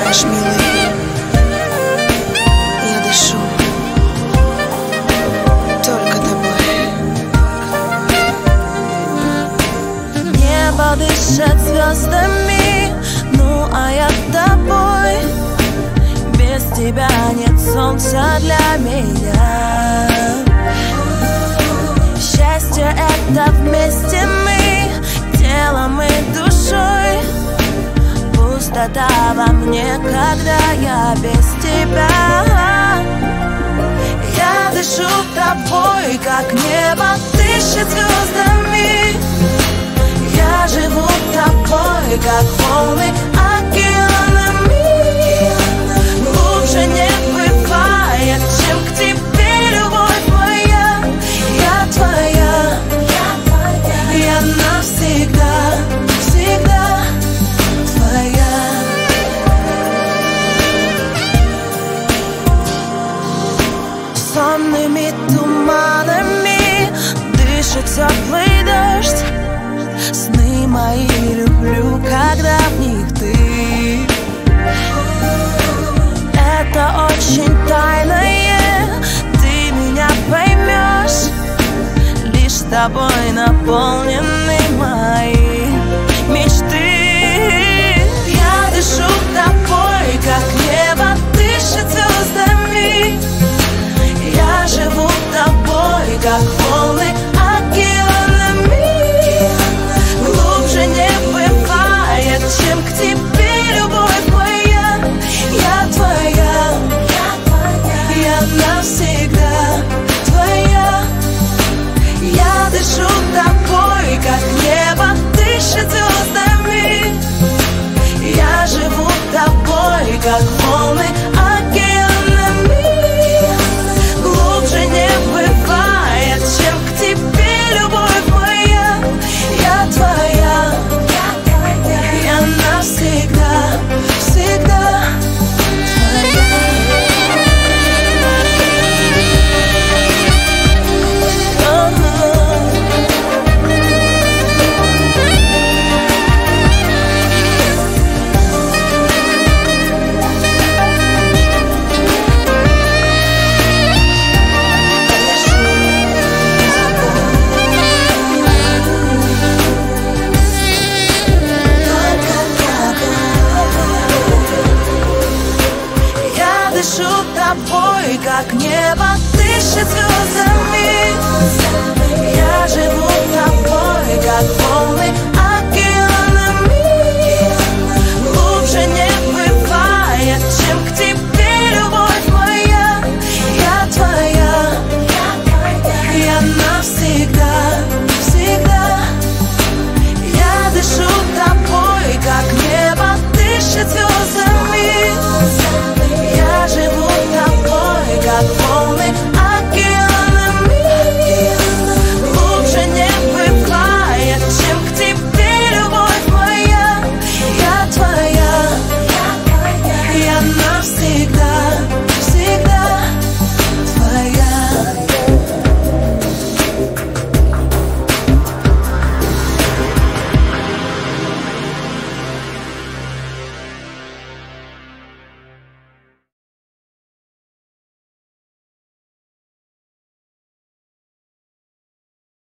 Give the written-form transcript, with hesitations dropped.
дышишь, милый, я дышу только тобой. Небо дышит звездами, ну а я тобой. Без тебя нет солнца для меня. Счастье — это вместе мы, телом и душой. Пустота во мне, когда я без тебя. Я дышу тобой, как небо дышит звездами. Я живу тобой, как волны океанами. Глубже не бывает, чем к тебе любовь моя. Я твоя, я навсегда, всегда твоя. Сонными туманами дышит теплый дождь. Сны мои люблю, когда в них ты. Это очень тайное, ты меня поймешь. Лишь с тобой наполнены мои мечты. Я дышу тобой, как небо дышит звездами. Я живу тобой, как